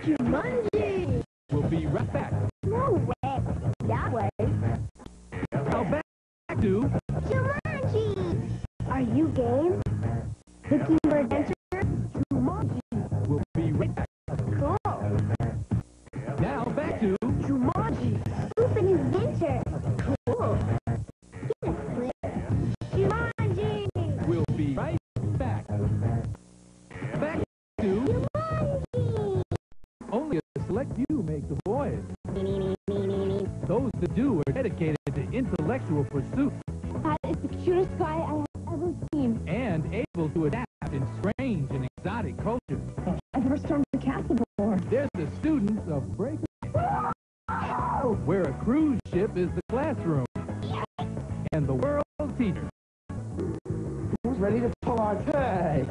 Jumanji! We'll be right back. No way! That way! Now back to Jumanji! Are you game? Looking for adventure? Jumanji! We'll be right back. Cool! Now back to Jumanji! Open adventure! Cool! Get a clip! Jumanji! We'll be right back. Back to Jumanji! only a select few make the voyage. Those that do are dedicated to intellectual pursuits That is the cutest guy I have ever seen. and able to adapt in strange and exotic cultures. I've never stormed the castle before. They're the students of Breaker, where a cruise ship is the classroom and the world's teacher. Who's ready to pull our tag?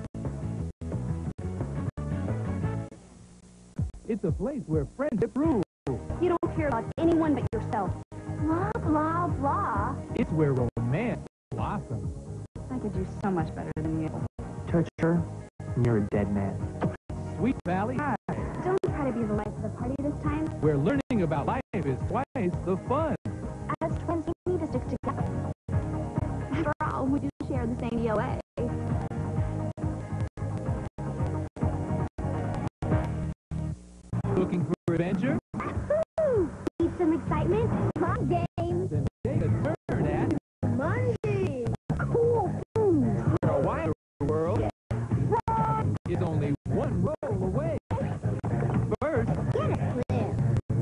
It's a place where friendship rules. You don't care about anyone but yourself. Blah, blah, blah. It's where romance blossoms. I could do so much better than you. Touch her, and you're a dead man. Sweet Valley High, Don't try to be the life of the party this time. where learning about life is twice the fun. As twins, we need to stick together. After all, we do share the same DOA. Looking for adventure? Woo! Need some excitement? Fun games. Then take a turn at Jumanji! Cool foods. where a wider world is only one roll away. First, Get a clip.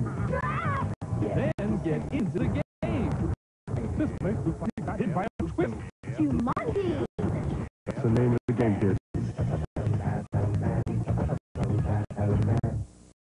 then get into the game. This place looks like it got hit by a twist. Jumanji! That's the name of